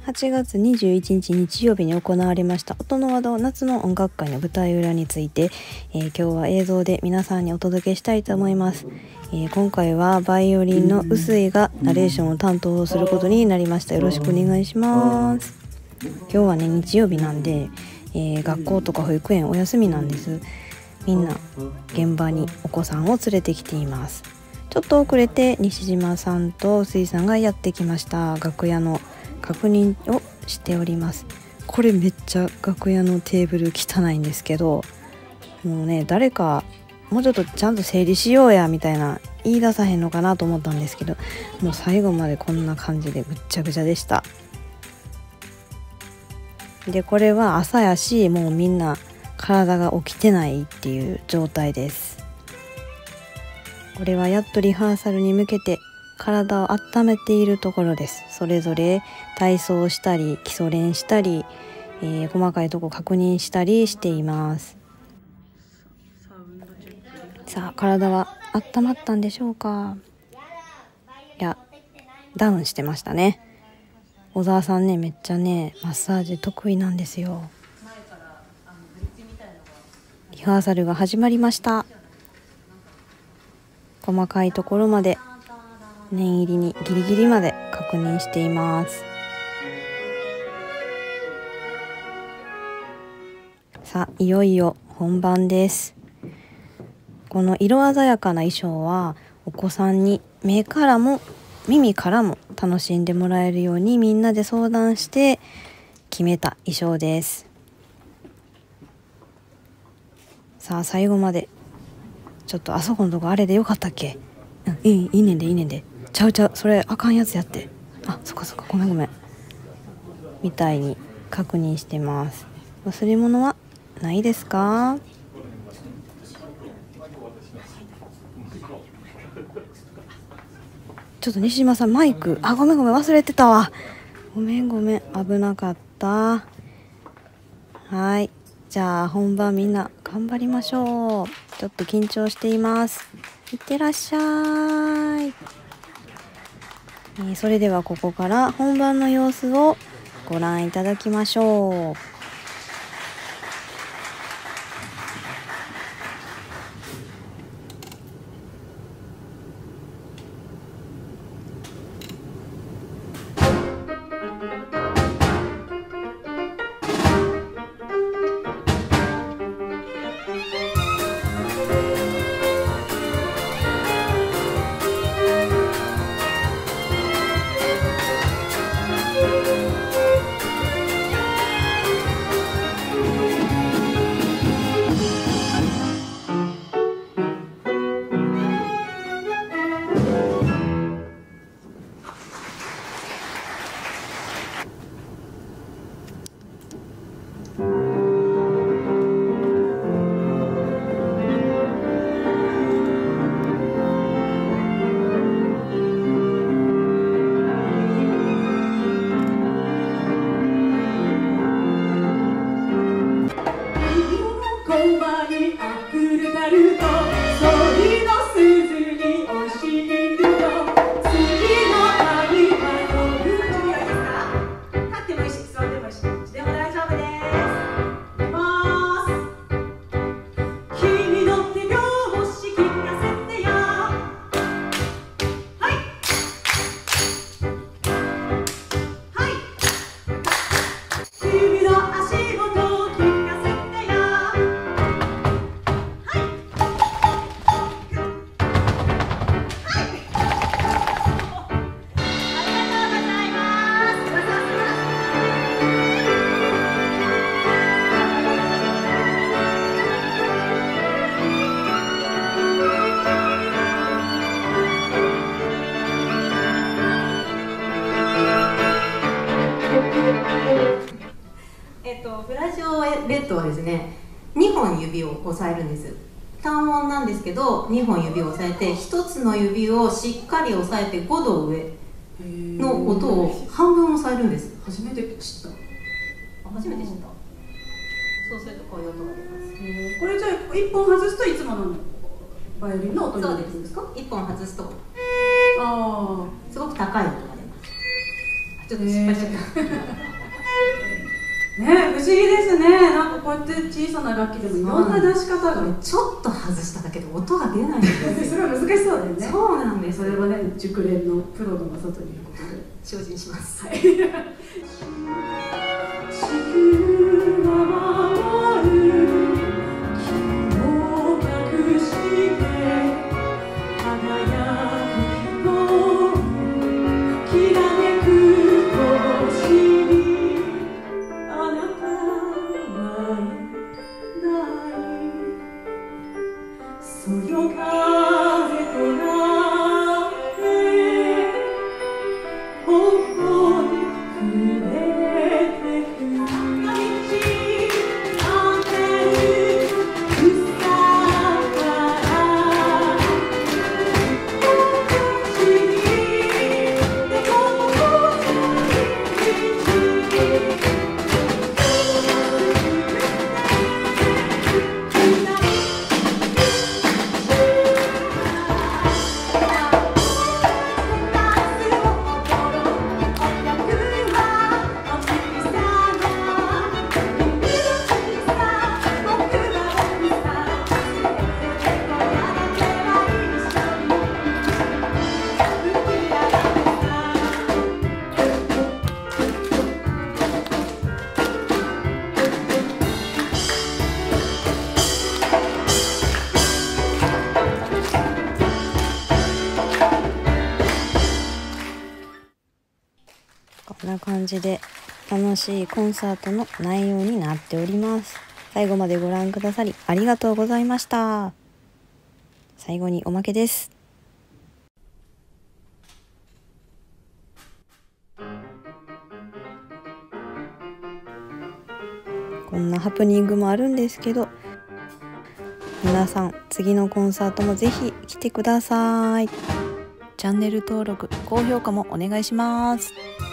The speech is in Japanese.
8月21日日曜日に行われました音の輪堂夏の音楽会の舞台裏について、今日は映像で皆さんにお届けしたいと思います。今回はバイオリンの臼井がナレーションを担当することになりました。よろしくお願いします。今日はね日曜日なんで、学校とか保育園お休みなんです。みんな現場にお子さんを連れてきています。ちょっと遅れて西島さんと臼井さんがやってきました。楽屋の確認をしております。これめっちゃ楽屋のテーブル汚いんですけど、もうね誰かもうちょっとちゃんと整理しようやみたいな言い出さへんのかなと思ったんですけど、もう最後までこんな感じでぐっちゃぐちゃでした。でこれは朝やし、もうみんな体が起きてないっていう状態です。これはやっとリハーサルに向けて体を温めているところです。それぞれ体操をしたり基礎練したり、細かいとこ確認したりしています。さあ体は温まったんでしょうか。いやダウンしてましたね。小沢さんねめっちゃねマッサージ得意なんですよ。リハーサルが始まりました。細かいところまで念入りにギリギリまで確認しています。さあいよいよ本番です。この色鮮やかな衣装はお子さんに目からも耳からも楽しんでもらえるようにみんなで相談して決めた衣装です。さあ最後までちょっとあそこのとこあれでよかったっけ、いいねんでちゃうそれあかんやつやって、そっかごめんみたいに確認してます。忘れ物はないですか？ちょっと西島さんマイクごめん忘れてたわ。ごめん危なかった。はい、じゃあ本番みんな頑張りましょう。ちょっと緊張しています。いってらっしゃい。それではここから本番の様子をご覧いただきましょう。 ブラジオレッドはですね、2本指を押さえるんです。単音なんですけど、2本指を押さえて、1つの指をしっかり押さえて5度上の音を半分押さえるんです。 初めて知った。 初めて知った。そうするとこういう音が出ます。 これじゃあ1本外すといつものバイオリンの音になるんですか？ 1本外すとすごく高い音が出ます。 ちょっと失敗しちゃった。 ね、不思議ですね。なんかこうやって小さな楽器でもいろんな出し方が。 ちょっと外しただけで音が出ないんですそれは難しそうだよね。 そうなんです。 それはね、熟練のプロの技ということで精進します。 はい。地球が回る気を隠して輝く光きらめく星にあなたはいないそよ風となって頬に触れてく坂道当てる草から不思議で心地いい道こんな感じで楽しいコンサートの内容になっております。最後までご覧くださりありがとうございました。最後におまけです。こんなハプニングもあるんですけど、皆さん次のコンサートもぜひ来てください。チャンネル登録、高評価もお願いします。